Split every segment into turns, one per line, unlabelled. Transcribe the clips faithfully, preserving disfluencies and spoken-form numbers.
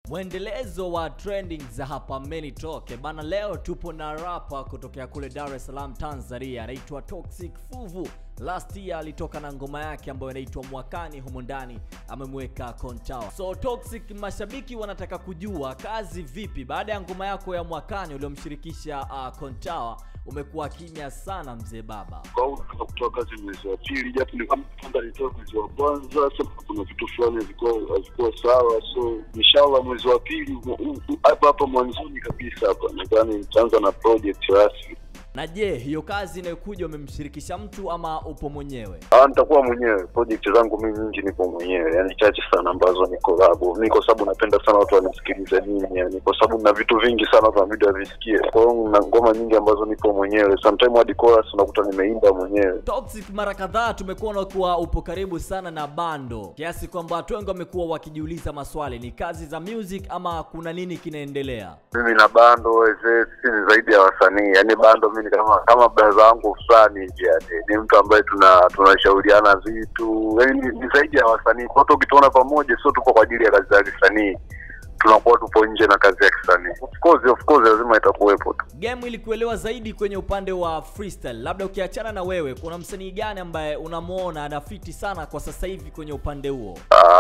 Mwendelezo wa trending za hapa MiniTalk. Bana, leo tupo na rapper kutokea kule Dar es Salaam Tanzania, anaitwa Toxic Fuvu. Last year alitoka na ngoma yake ambayo inaitwa Mwakani, humo ndani amemweka Kutoa. So Toxic, mashabiki wanataka kujua kazi vipi baada ya ngoma yako ya Mwakani uliomshirikisha uh, Kutoa. Umekuwa kimya sana mzee baba.
Kwa hiyo kutoa kazi mwezi wa pili, japo ni kama kanda nitoka mwezi wa kwanza, sasa kuna vitu fulani zilikuwa zilikuwa sawa, so inshallah mwezi wa pili hapa hapa mwanzoni kabisa hapa nadhani nitaanza na project rasmi.
Na je, hiyo kazi inayokuja umemshirikisha mtu ama upo mwenyewe?
Ah, nitakuwa mwenyewe. Project zangu mimi nyingi nipo mwenyewe. Yaani chache sana ambazo ni collab. Mimi kwa sababu napenda sana watu wanisikilize mimi, yani kwa sababu na vitu vingi sana watu wanabidi wavisikie. Kwa hiyo na ngoma nyingi ambazo nipo mwenyewe. Sometimes hadi chorus unakuta nimeimba mwenyewe.
Toxic, mara kadhaa tumekuona kuwa upo karibu sana na Bando, kiasi kwamba watu wengi wamekuwa wakijiuliza maswali, ni kazi za music ama kuna nini kinaendelea?
Mimi na Bando wazee si zaidi ya wasanii. Yaani Bando mimi kama kama brother wangu fulani hivi, yani ni mtu ambaye tuna tunashauriana vitu, yani ni zaidi ya wasanii. Kwa hiyo ukituona pamoja sio tupo kwa ajili ya kazi za kisanii, tunakuwa tupo nje na kazi ya kisanii. Of course of course lazima itakuwepo tu.
Game ili kuelewa zaidi kwenye upande wa freestyle, labda ukiachana na wewe, kuna msanii gani ambaye unamuona anafiti sana kwa sasa hivi kwenye upande huo?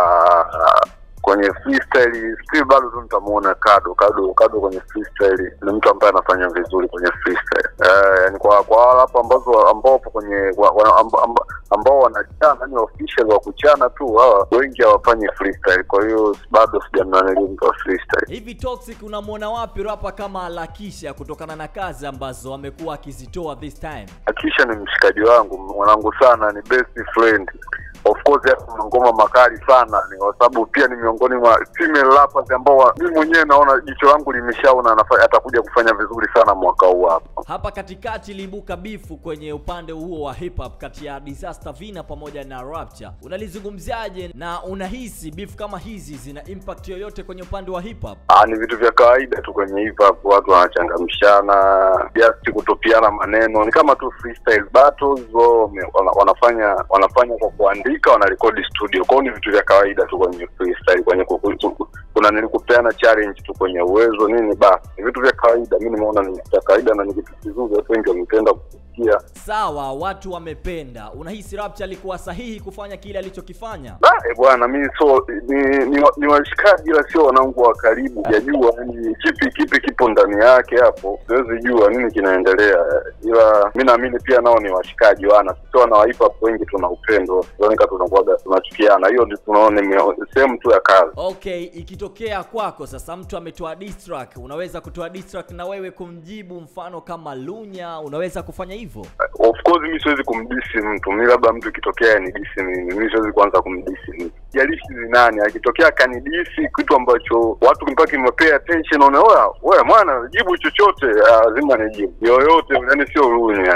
Ah, kwenye freestyle still bado tutamuona Kado Kado Kado kwenye freestyle ni mtu ambaye anafanya vizuri kwenye freestyle. Eh, yani kwa kwa wale hapo ambazo ambao kwenye ambao wanachana, yani official wa kuchana tu, hawa wengi hawafanyi freestyle. Kwa hiyo bado sijamwona mtu wa freestyle.
Hivi Toxic, unamuona wapi rapper kama Lakisha kutokana na kazi ambazo amekuwa akizitoa this time?
Lakisha ni mshikaji wangu, mwanangu sana, ni best friend. Of course hapo ngoma makali sana, ni kwa sababu pia ni miongoni mwa female rappers ambao mimi mwenyewe naona jicho langu limeshaona atakuja kufanya vizuri sana mwaka huu hapa.
Hapa katikati iliibuka bifu kwenye upande huo wa hip hop kati ya Disstrack pamoja na Rapcha. Unalizungumziaje na unahisi beef kama hizi zina impact yoyote kwenye upande wa hip hop?
Ah, ni vitu vya kawaida tu kwenye hip hop, watu wanachangamshana, just kutopiana maneno, ni kama tu freestyle battles, wao wanafanya wanafanya kwa kuandika, wanarekodi studio. Kwa hiyo ni vitu vya kawaida tu kwenye freestyle, kwenye kuna nilikupeana challenge tu kwenye uwezo nini, basi ni vitu vya kawaida. Mimi nimeona ni vya kawaida na ni kitu kizuri, watu wengi wamependa kusikia.
Sawa, watu wamependa. Unahisi Rapcha alikuwa sahihi kufanya kile alichokifanya?
Ah, eh bwana, mimi so ni ni, ni washikaji ila sio wanangu wa karibu. Sijajua yani kipi kipi kipo ndani yake hapo. Siwezi jua nini kinaendelea. Ila mimi naamini pia nao ni washikaji wana. Sio na hip hop wengi tuna upendo. Tunaoneka tunakuwa tunachukiana. Hiyo ndio tunaona ni same tu ya kazi.
Okay, ikitokea kwako sasa mtu ametoa Disstrack, unaweza kutoa Disstrack na wewe kumjibu, mfano kama Lunya, unaweza kufanya hivyo?
Of course mimi siwezi kumdisi mtu. Mimi labda mtu kitokea ni disi mimi. Mimi siwezi kuanza kumdisi mimi. Jalishi ni nani, akitokea kanidisi kitu ambacho watu mpaka kimepay attention, unaona wewe mwana jibu chochote lazima nijibu. Yoyote yani sio Lunya.